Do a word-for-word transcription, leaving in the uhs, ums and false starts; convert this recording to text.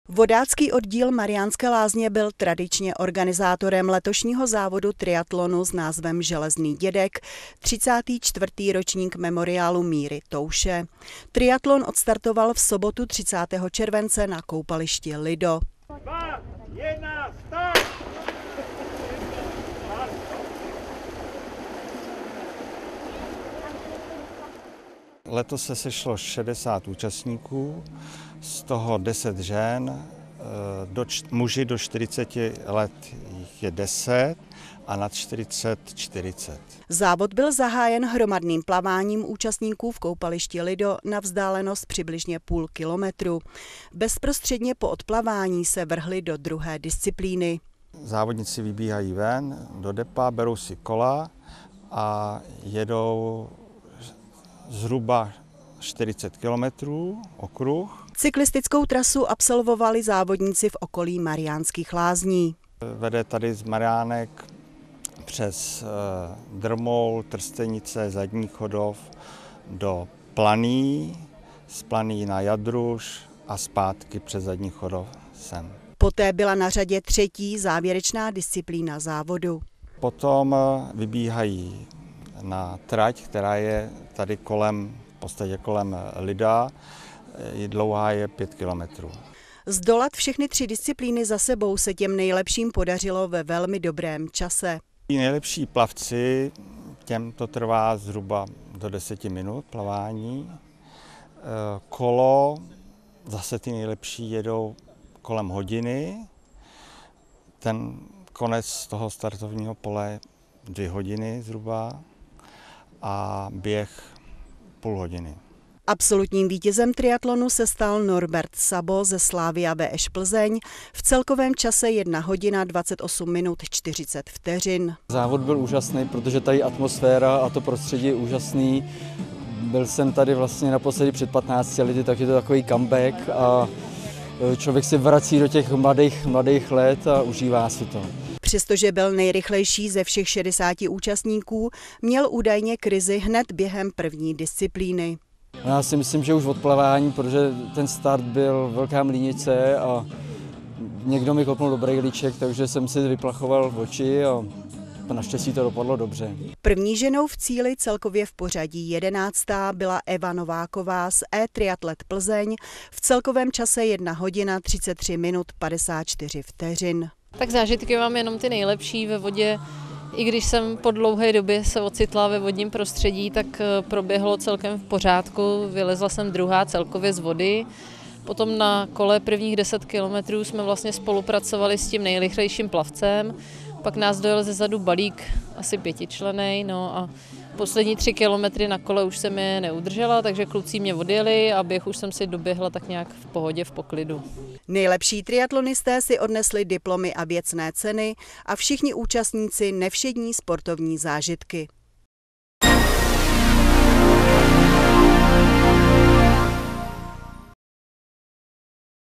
Vodácký oddíl Mariánské Lázně byl tradičně organizátorem letošního závodu triatlonu s názvem Železný dědek, třicátý čtvrtý ročník memoriálu Míry Touše. Triatlon odstartoval v sobotu třicátého července na koupališti Lido. Dva, jedna, start! Letos se sešlo šedesát účastníků, z toho deset žen, do, muži do čtyřiceti let jich je deset a nad čtyřicet čtyřicet. Závod byl zahájen hromadným plaváním účastníků v koupališti Lido na vzdálenost přibližně půl kilometru. Bezprostředně po odplavání se vrhli do druhé disciplíny. Závodníci vybíhají ven do depa, berou si kola a jedou zhruba čtyřicet kilometrů okruh. Cyklistickou trasu absolvovali závodníci v okolí Mariánských Lázní. Vede tady z Mariánek přes Drmol, Trstenice, Zadní Chodov do Planý, z Planý na Jadruš a zpátky přes Zadní Chodov sem. Poté byla na řadě třetí závěrečná disciplína závodu. Potom vybíhají na trať, která je tady kolem, v podstatě kolem Lida, dlouhá je pět kilometrů. Zdolat všechny tři disciplíny za sebou se těm nejlepším podařilo ve velmi dobrém čase. Nejlepší plavci, těm to trvá zhruba do deseti minut plavání. Kolo, zase ty nejlepší jedou kolem hodiny. Ten konec toho startovního pole dvě hodiny zhruba a běh půl hodiny. Absolutním vítězem triatlonu se stal Norbert Sabo ze Slavia Vé Eš Plzeň v celkovém čase jedna hodina dvacet osm minut čtyřicet vteřin. Závod byl úžasný, protože tady atmosféra a to prostředí je úžasný. Byl jsem tady vlastně naposledy před patnácti lety, takže to je takový comeback a člověk se vrací do těch mladých, mladých let a užívá si to. Přestože byl nejrychlejší ze všech šedesáti účastníků, měl údajně krizi hned během první disciplíny. Já si myslím, že už odplavání, protože ten start byl velká mlýnice a někdo mi kopnul do brejlíček, takže jsem si vyplachoval oči a naštěstí to dopadlo dobře. První ženou v cíli celkově v pořadí jedenáctá byla Eva Nováková z E-Triatlet Plzeň v celkovém čase jedna hodina třicet tři minut padesát čtyři vteřin. Tak zážitky mám jenom ty nejlepší ve vodě. I když jsem po dlouhé době se ocitla ve vodním prostředí, tak proběhlo celkem v pořádku. Vylezla jsem druhá celkově z vody. Potom na kole prvních deset kilometrů jsme vlastně spolupracovali s tím nejrychlejším plavcem. Pak nás dojel ze zadu balík asi pětičlennej, no a poslední tři kilometry na kole už jsem je neudržela, takže kluci mě odjeli a běh už jsem si doběhla tak nějak v pohodě, v poklidu. Nejlepší triatlonisté si odnesli diplomy a věcné ceny a všichni účastníci nevšední sportovní zážitky.